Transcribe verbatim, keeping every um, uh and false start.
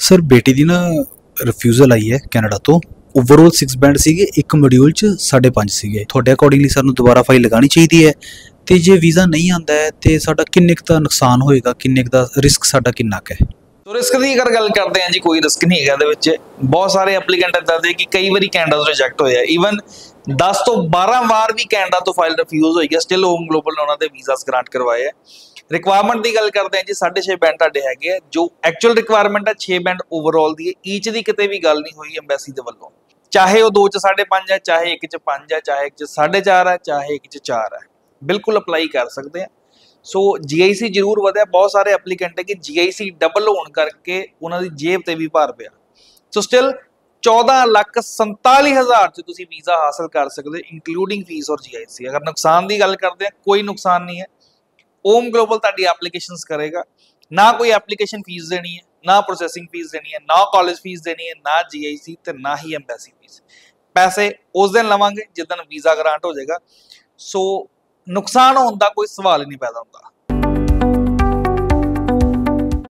Sir ਬੇਟੀ ਦੀ ਨਾ refusal ਆਈ ਹੈ ਕੈਨੇਡਾ ਤੋਂ। ਓਵਰਆਲ सिक्स ਬੈਂਡ ਸੀਗੇ, ਇੱਕ ਮੋਡਿਊਲ 'ਚ ਸਾਢੇ ਪੰਜ ਸੀਗੇ। ਤੁਹਾਡੇ ਅਕੋਰਡਿੰਗਲੀ ਸਾਨੂੰ ਦੁਬਾਰਾ ਫਾਈਲ ਲਗਾਉਣੀ ਚਾਹੀਦੀ ਹੈ। ਤੇ ਜੇ ਵੀਜ਼ਾ ਨਹੀਂ ਆਉਂਦਾ ਹੈ ਤੇ ਸਾਡਾ ਕਿੰਨੇ ਕੁ ਦਾ ਨੁਕਸਾਨ ਹੋਏਗਾ, ਕਿੰਨੇ ਕੁ ਦਾ ਰਿਸਕ ਸਾਡਾ ਕਿੰਨਾ ਕੁ ਹੈ? ਸੋ ਰਿਸਕ ਦੀ ਅਗਰ ਗੱਲ ਕਰਦੇ ਹਾਂ ਜੀ, ਕੋਈ ਰਿਸਕ ਨਹੀਂ ਹੈਗਾ ਇਹਦੇ ਵਿੱਚ। ਬਹੁਤ ਸਾਰੇ ਐਪਲੀਕੈਂਟ ਇੱਦਾਂ ਦੇ ਕਿ ਕਈ ਵਾਰੀ ਕੈਨੇਡਾ ਤੋਂ ਰਿਜੈਕਟ ਹੋਏ ਆ, ਈਵਨ ਦਸ ਤੋਂ ਬਾਰਾਂ ਵਾਰ ਵੀ ਕੈਨੇਡਾ ਤੋਂ ਫਾਈਲ ਰਿਫਿਊਜ਼ ਹੋਈ ਹੈ, ਸਟਿਲ ਹੋਮ ਗਲੋਬਲ ਨੇ ਉਹਨਾਂ ਦੇ ਵੀਜ਼ਾਸ ਗ੍ਰਾਂਟ ਕਰਵਾਏ ਆ। ਰਿਕੁਆਇਰਮੈਂਟ ਦੀ ਗੱਲ ਕਰਦੇ ਹਾਂ ਜੀ, ਸਾਢੇ ਛੇ ਬੈਂਡ ਤੁਹਾਡੇ ਹੈਗੇ ਆ। ਜੋ ਐਕਚੁਅਲ ਰਿਕੁਆਇਰਮੈਂਟ ਹੈ ਛੇ ਬੈਂਡ ਓਵਰਆਲ ਦੀ ਹੈ। ਈਚ ਦੀ ਕਿਤੇ ਵੀ ਗੱਲ ਨਹੀਂ ਹੋਈ ਐਮਬੈਸੀ ਦੇ ਵੱਲੋਂ, ਚਾਹੇ ਉਹ ਦੋ ਚ ਸਾਢੇ ਪੰਜ ਹੈ, ਚਾਹੇ ਇੱਕ ਚ ਪੰਜ ਹੈ, ਚਾਹੇ ਇੱਕ ਚ ਸਾਢੇ ਚਾਰ ਹੈ, ਚਾਹੇ ਇੱਕ ਚ ਚਾਰ ਹੈ, ਬਿਲਕੁਲ ਅਪਲਾਈ ਕਰ ਸਕਦੇ ਆ। ਸੋ ਜੀ ਆਈ ਸੀ ਜ਼ਰੂਰ ਵਧਿਆ। ਬਹੁਤ ਸਾਰੇ ਐਪਲੀਕੈਂਟ ਹੈ ਕਿ ਜੀ ਆਈ ਸੀ ਡਬਲ ਹੋਣ ਕਰਕੇ ਉਹਨਾਂ ਦੀ ਜੇਬ ਤੇ ਵੀ ਭਾਰ ਪਿਆ। ਸੋ ਸਟਿਲ ਚੌਦਾਂ ਲੱਖ ਸੰਤਾਲੀ ਹਜ਼ਾਰ ਚ ਤੁਸੀਂ ਵੀਜ਼ਾ ਹਾਸਲ ਕਰ ਸਕਦੇ, ਇੰਕਲੂਡਿੰਗ ਫੀਸ ਔਰ ਜੀ ਆਈ ਸੀ। ਅਗਰ ਨੁਕਸਾਨ ਦੀ ਗੱਲ ਕਰਦੇ ਆ, ਕੋਈ ਨੁਕਸਾਨ ਨਹੀਂ ਹੈ। ਹੋਮ ਗਲੋਬਲ ਤੁਹਾਡੀ ਐਪਲੀਕੇਸ਼ਨਸ ਕਰੇਗਾ, ਨਾ ਕੋਈ ਐਪਲੀਕੇਸ਼ਨ ਫੀਸ ਦੇਣੀ ਹੈ, ਨਾ ਪ੍ਰੋਸੈਸਿੰਗ ਫੀਸ ਦੇਣੀ ਹੈ, ਨਾ ਕਾਲਜ ਫੀਸ ਦੇਣੀ ਹੈ, ਨਾ ਜੀ ਆਈ ਸੀ ਤੇ ਨਾ ਹੀ ਐਮਬੈਸੀ ਫੀਸ। ਪੈਸੇ ਉਸ ਦਿਨ ਲਵਾਂਗੇ ਜਿੱਦਣ ਵੀਜ਼ਾ ਗ੍ਰਾਂਟ ਹੋ ਜਾਏਗਾ। ਸੋ ਨੁਕਸਾਨ ਹੋਣ ਦਾ ਕੋਈ ਸਵਾਲ ਹੀ ਨਹੀਂ ਪੈਦਾ ਹੁੰਦਾ।